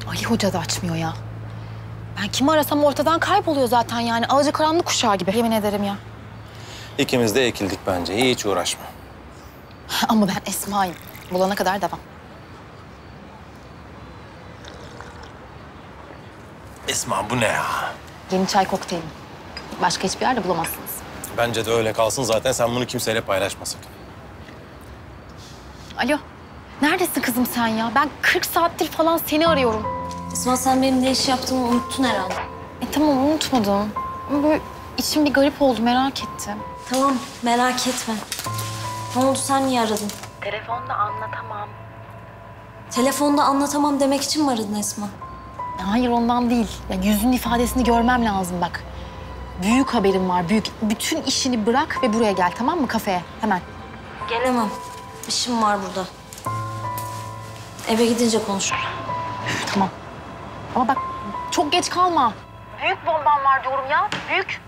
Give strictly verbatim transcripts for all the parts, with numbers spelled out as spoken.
Ali Hoca da açmıyor ya. Ben kimi arasam ortadan kayboluyor zaten yani. Alacakaranlık kuşağı gibi yemin ederim ya. İkimiz de ekildik bence. Hiç uğraşma. Ama ben Esma'yım. Bulana kadar devam. Esma bu ne ya? Yeni çay kokteyli. Başka hiçbir yerde bulamazsınız. Bence de öyle kalsın zaten. Sen bunu kimseyle paylaşma sakın. Alo. Neredesin kızım sen ya? Ben kırk saattir falan seni arıyorum. Esma sen benim ne iş yaptığımı unuttun herhalde. E tamam unutmadım. Ama böyle içim bir garip oldu merak ettim. Tamam merak etme. Ne oldu sen niye aradın? Telefonda anlatamam. Telefonda anlatamam demek için mi aradın Esma? Hayır ondan değil. Ya yüzünün ifadesini görmem lazım bak. Büyük haberim var büyük. Bütün işini bırak ve buraya gel tamam mı kafeye hemen. Gelemem. İşim var burada. Eve gidince konuşuruz. Tamam. Ama bak çok geç kalma. Büyük bombam var diyorum ya. Büyük.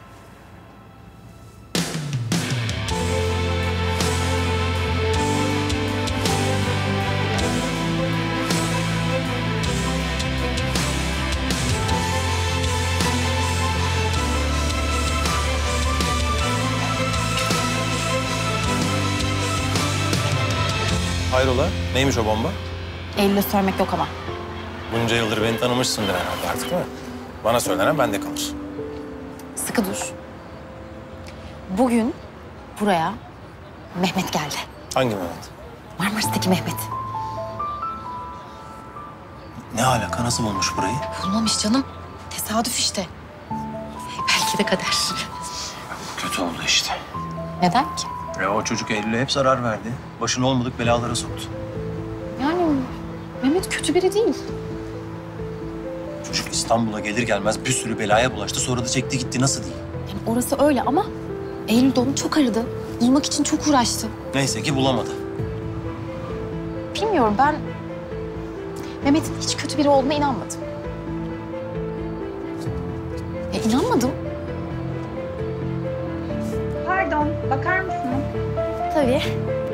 Hayrola? Neymiş o bomba? Elle söylemek yok ama. Bunca yıldır beni tanımışsındır herhalde artık değil mi? Bana söylenen bende kalır. Sıkı dur. Bugün buraya Mehmet geldi. Hangi Mehmet? Marmaris'teki Mehmet. Ne alaka? Nasıl bulmuş burayı? Bulmamış canım. Tesadüf işte. Belki de kader. Kötü oldu işte. Neden ki? Ya o çocuk Eylül'e hep zarar verdi. Başını olmadık belalara soktu. Yani Mehmet kötü biri değil. Çocuk İstanbul'a gelir gelmez bir sürü belaya bulaştı. Sonra da çekti gitti. Nasıl değil? Yani orası öyle ama Eylül de onu çok aradı. Bulmak için çok uğraştı. Neyse ki bulamadı. Bilmiyorum ben Mehmet'in hiç kötü biri olduğuna inanmadım. E inanmadım. Pardon, bakar mısınız? Tabii.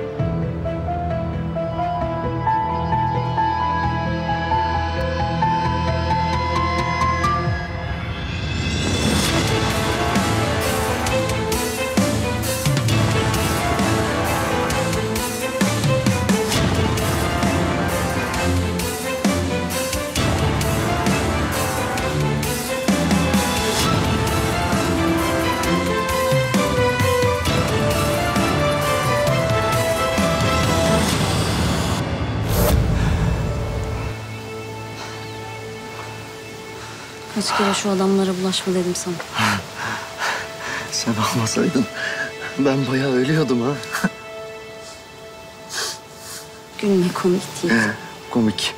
Kaç kere şu adamlara bulaşma dedim sana. Sen olmasaydın ben bayağı ölüyordum ha. Gülme komik değil. Komik.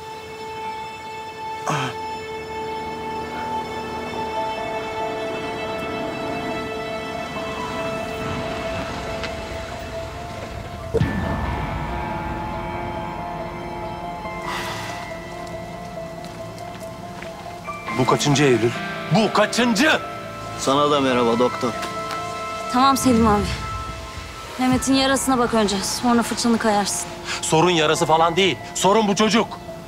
Bu kaçıncı Eylül? Bu kaçıncı? Sana da merhaba doktor. Tamam Selim abi. Mehmet'in yarasına bak önce. Sonra fırçanı kayarsın. Sorun yarası falan değil. Sorun bu çocuk.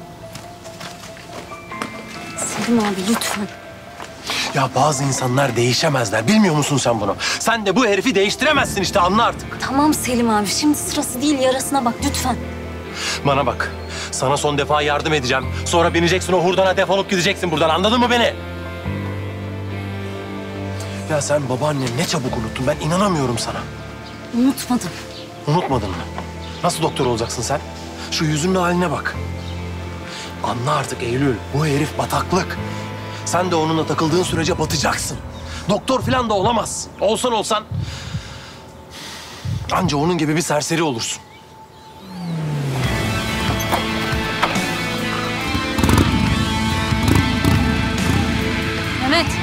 Selim abi lütfen. Ya bazı insanlar değişemezler. Bilmiyor musun sen bunu? Sen de bu herifi değiştiremezsin işte anla artık. Tamam Selim abi. Şimdi sırası değil. Yarasına bak lütfen. Bana bak. Sana son defa yardım edeceğim. Sonra bineceksin o hurdana defolup gideceksin buradan. Anladın mı beni? Ya sen babaannen ne çabuk unuttun. Ben inanamıyorum sana. Unutmadım. Unutmadın mı? Nasıl doktor olacaksın sen? Şu yüzünün haline bak. Anla artık Eylül. Bu herif bataklık. Sen de onunla takıldığın sürece batacaksın. Doktor falan da olamazsın. Olsan olsan... anca onun gibi bir serseri olursun. Mehmet.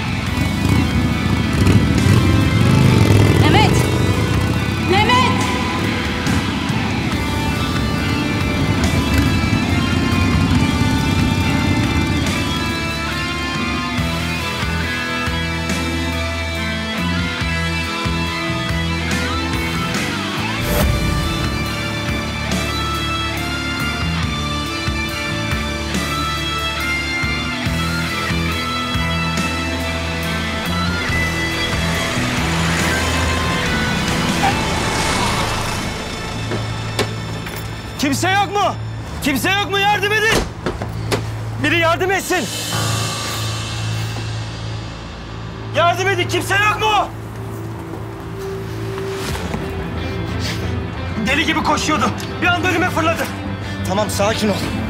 Mehmet. Mehmet. Kimse yok mu? Kimse yok mu? Yardım edin! Biri yardım etsin! Yardım edin! Kimse yok mu? Deli gibi koşuyordu. Bir anda önüme fırladı. Tamam, sakin ol.